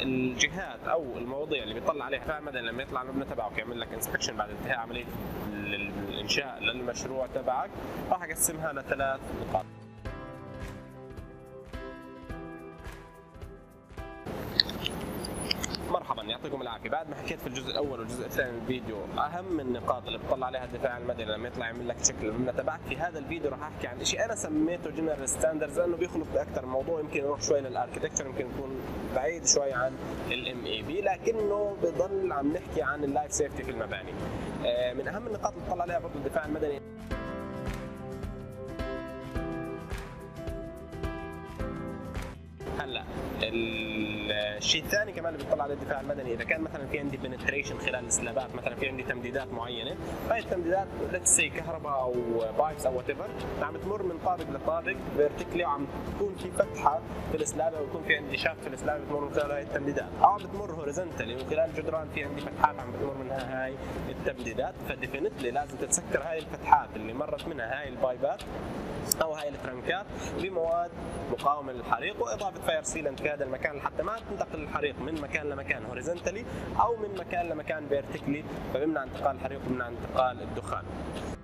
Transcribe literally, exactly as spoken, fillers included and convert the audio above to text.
الجهات او المواضيع اللي بيطلع عليها الدفاع المدني لما يطلع المبنى تبعك ويعمل لك انسبكشن بعد انتهاء عمليه الانشاء للمشروع تبعك، راح اقسمها لثلاث نقاط. مرحبا، يعطيكم العافيه. بعد ما حكيت في الجزء الاول والجزء الثاني من الفيديو اهم النقاط اللي بتطلع عليها الدفاع المدني لما يطلع يعمل لك شكل المبنى تبعك، في هذا الفيديو راح احكي عن شيء انا سميته جنرال ستاندردز لانه بيخلط باكثر من موضوع، يمكن يروح شوي للاركتكتشر، يمكن يكون بعيد شوي عن الام اي بي، لكنه بضل عم نحكي عن اللايف سيفتي في المباني. من اهم النقاط اللي بتطلع عليها برضه الدفاع المدني هلا الشيء الثاني كمان اللي بيطلع على الدفاع المدني، اذا كان مثلا في عندي بنتريشن خلال السلابات، مثلا في عندي تمديدات معينه، هاي التمديدات ليتس سي كهرباء او بايبس او وات ايفر عم تمر من طابق لطابق فيرتيكلي، وعم تكون في فتحه في السلابه ويكون في عندي شاف في السلابه بتمر من خلال هاي التمديدات، او عم بتمر هوريزونتالي من خلال الجدران في عندي فتحات عم بتمر منها هاي التمديدات، فديفينتلي لازم تتسكر هاي الفتحات اللي مرت منها هاي البايبات او هاي الترنكات بمواد مقاومه للحريق، واضافه فاير سيلنت في هذا المكان لحتى ما تنتقل الحريق من مكان لمكان هوريزونتالي او من مكان لمكان فيرتيكلي، فبمنع انتقال الحريق وبمنع انتقال الدخان.